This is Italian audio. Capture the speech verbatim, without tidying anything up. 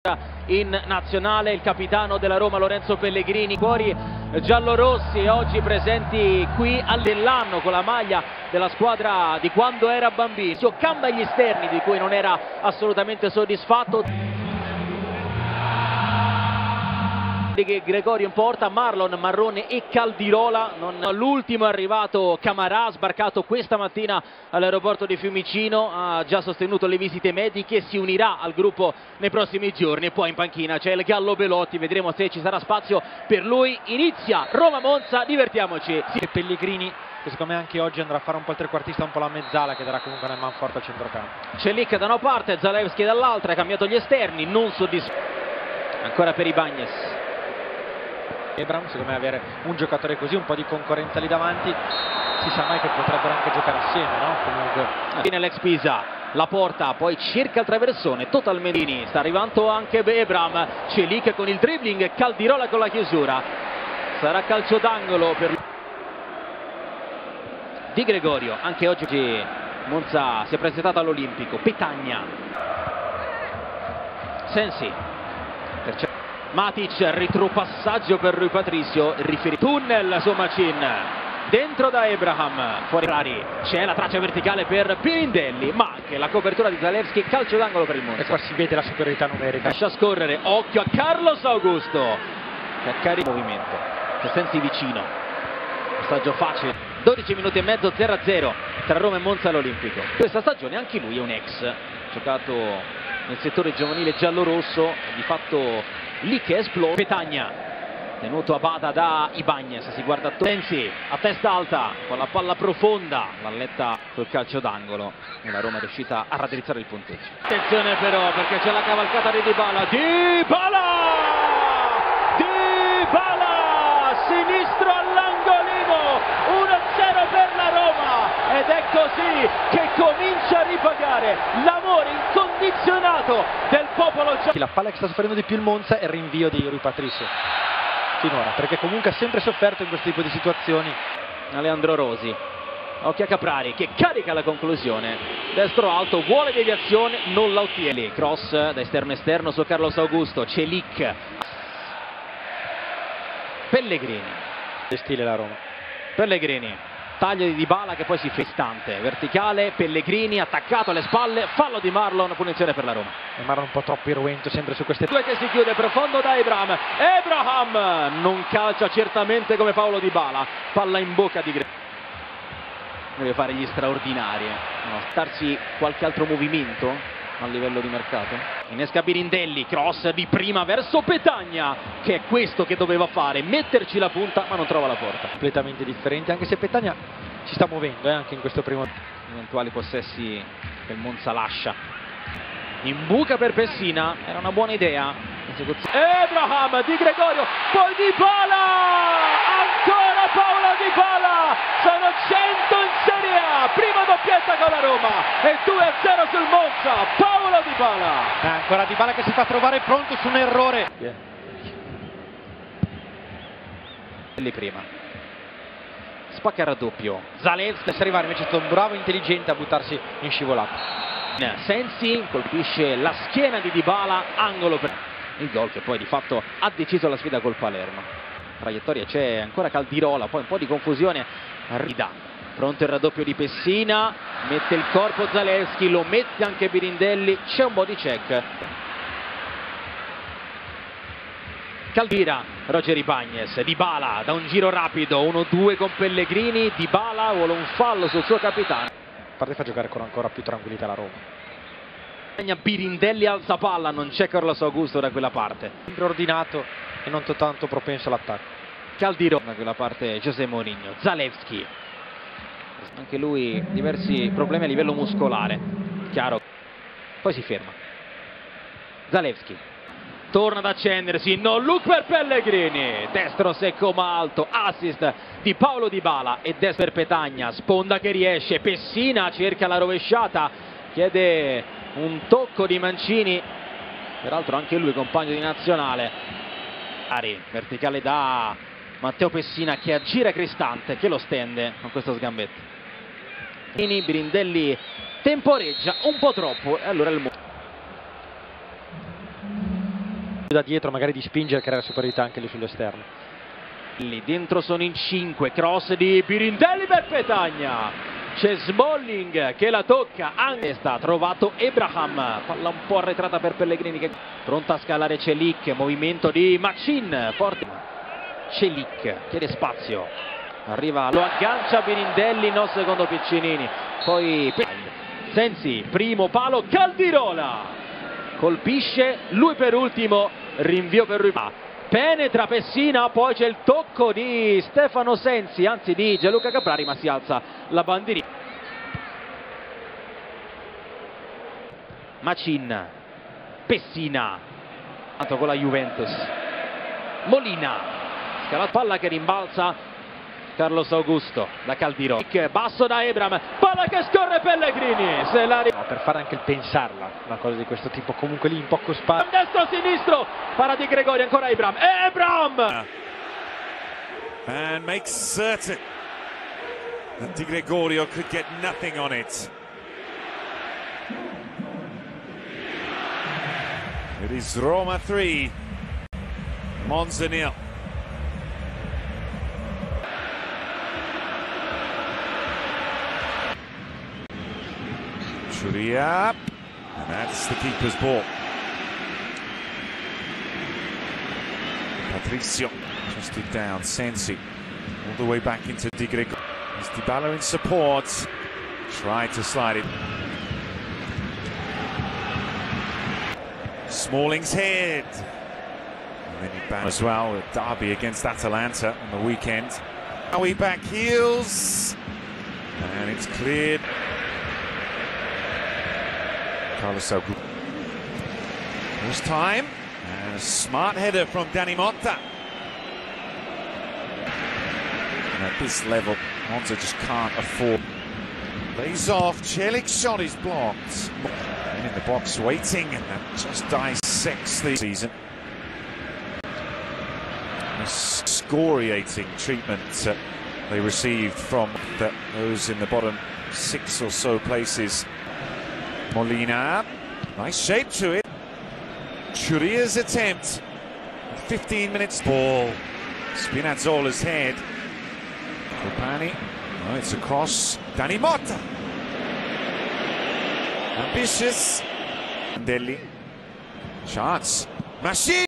in nazionale il capitano della Roma Lorenzo Pellegrini, fuori giallorossi oggi presenti qui dell'anno con la maglia della squadra di quando era bambino, cambia gli esterni di cui non era assolutamente soddisfatto. Che Gregorio in porta, Marlon, Marrone e Caldirola. L'ultimo è arrivato Camarà, sbarcato questa mattina all'aeroporto di Fiumicino, ha già sostenuto le visite mediche, si unirà al gruppo nei prossimi giorni. E poi in panchina c'è il Gallo Belotti, vedremo se ci sarà spazio per lui. Inizia Roma-Monza, divertiamoci. Sì. Pellegrini, che secondo me anche oggi andrà a fare un po' il trequartista, un po' la mezzala, che darà comunque una man forte al centrocampo. Celic da una parte, Zalewski dall'altra, ha cambiato gli esterni, non soddisfatto. Ancora per Ibañez. Ebram, secondo me avere un giocatore così, un po' di concorrenza lì davanti, si sa mai che potrebbero anche giocare assieme, no? Comunque. Viene l'ex Pisa, la porta, poi cerca il traversone, totalmente. Sta arrivando anche Ebram, Celic con il dribbling, Caldirola con la chiusura. Sarà calcio d'angolo per Di Gregorio, anche oggi Monza si è presentato all'Olimpico. Petagna, Sensi, per Matic, ritropassaggio per Rui Patricio, tunnel Somacin, dentro da Abraham, fuori Rari, c'è la traccia verticale per Pirindelli, ma anche la copertura di Zalewski, calcio d'angolo per il Monza. E qua si vede la superiorità numerica. Lascia scorrere, occhio a Carlos Augusto, che accarica il movimento, che Sensi vicino, passaggio facile, dodici minuti e mezzo, zero a zero tra Roma e Monza all'Olimpico. Questa stagione anche lui è un ex, giocato nel settore giovanile giallo-rosso, di fatto lì che esplode. Petagna, tenuto a bada da Ibañez, si guarda Sensi a testa alta con la palla profonda, l'alletta sul calcio d'angolo e la Roma è riuscita a raddrizzare il punteggio. Attenzione però, perché c'è la cavalcata di Dybala, Dybala! Dybala! Sinistro all'angolino, uno a zero per la Roma, ed è così che comincia a ripagare l'amore incondizionato del popolo giallo. La palla che sta soffrendo di più il Monza è il rinvio di Rui Patricio finora, perché comunque ha sempre sofferto in questo tipo di situazioni. Leandro Rosi, occhio a Caprari che carica la conclusione, destro alto, vuole deviazione, non la ottiene. Cross da esterno esterno su Carlos Augusto, Celic, Pellegrini, che stile la Roma. Pellegrini, taglio di Dybala che poi si fa istante, verticale, Pellegrini attaccato alle spalle, fallo di Marlon, punizione per la Roma. E Marlon un po' troppo irruento sempre su queste due che si chiude profondo da Abraham, Abraham non calcia certamente come Paolo Dybala, palla in bocca di Gregorio. Deve fare gli straordinari, no, starsi qualche altro movimento a livello di mercato. Innesca Pirindelli, cross di prima verso Petagna, che è questo che doveva fare, metterci la punta ma non trova la porta. Completamente differente, anche se Petagna si sta muovendo eh, anche in questo primo. Eventuali possessi che il Monza lascia. In buca per Pessina, era una buona idea. Abraham, Di Gregorio, poi Dybala, ancora Paolo Dybala, sono cento in Serie A, prima doppietta con la Roma e due a zero sul Monza, Paolo Dybala. Eh, ancora Dybala che si fa trovare pronto su un errore. Yeah. Lì prima, spacca il raddoppio, Zalewski, deve arrivare invece è stato un bravo intelligente a buttarsi in scivolata. Sensi colpisce la schiena di Dybala, angolo per il gol che poi di fatto ha deciso la sfida col Palermo. Traiettoria c'è ancora Caldirola, poi un po' di confusione, Rida, pronto il raddoppio di Pessina, mette il corpo Zalewski, lo mette anche Pirindelli, c'è un body check. Caldira, Roger Ibañez, Dybala da un giro rapido, uno due con Pellegrini, Dybala vuole un fallo sul suo capitano. A parte fa giocare con ancora più tranquillità la Roma. Pirindelli alza palla, non c'è Carlos Augusto da quella parte. Sempre ordinato e non tanto propenso all'attacco. Caldiro da quella parte José Mourinho, Zalewski, anche lui diversi problemi a livello muscolare, chiaro, poi si ferma. Zalewski torna ad accendersi, no look per Pellegrini, destro secco ma alto, assist di Paolo Dybala e destro per Petagna, sponda che riesce, Pessina cerca la rovesciata, chiede un tocco di Mancini, peraltro anche lui compagno di nazionale. Ari, verticale da Matteo Pessina che aggira Cristante che lo stende con questo sgambetto. Pirindelli temporeggia un po' troppo e allora il da dietro magari di spingere e creare superiorità anche lì sull'esterno. Lì dentro sono in cinque, cross di Birindelli per Petagna. C'è Smalling che la tocca, anche sta trovato Abraham, palla un po' arretrata per Pellegrini che pronta a scalare Celik, movimento di Machin, forte Celik, chiede spazio, arriva, lo aggancia Birindelli, no secondo Piccinini, poi Sensi, primo palo, Caldirola, colpisce, lui per ultimo, rinvio per lui, penetra Pessina, poi c'è il tocco di Stefano Sensi, anzi di Gianluca Caprari, ma si alza la bandierina. Machin, Pessina, tanto con la Juventus, Molina, scala palla che rimbalza, Carlos Augusto da Caldirola, basso da Ebram, palla che scorre Pellegrini, se la... no, per fare anche il pensarla, una cosa di questo tipo, comunque lì in poco spazio. Destro sinistro, para di Gregori, ancora Ebram, Ebram! And makes certain that Di Gregorio could get nothing on it. It is Roma three, Monza nil. Churia, and that's the keeper's ball. Patricio just it down, Sensi all the way back into Di Gregorio. It's Dybala in support, tried to slide it. Smalling's head, and then he bounced as well at Derby against Atalanta on the weekend. Now he back heels, and it's cleared. Carlos Augusto. First time, and a smart header from Dani Motta. And at this level, Monza just can't afford. Lays off, Celik's shot is blocked. And in the box waiting, and that just dissects the season. A excoriating treatment uh, they received from the, those in the bottom six or so places. Molina, nice shape to it. Churia's attempt. fifteen minutes ball. Spinazzola's head. Copani. Oh, it's across. Dani Motta. Ambitious. Delli. Chance. Machin.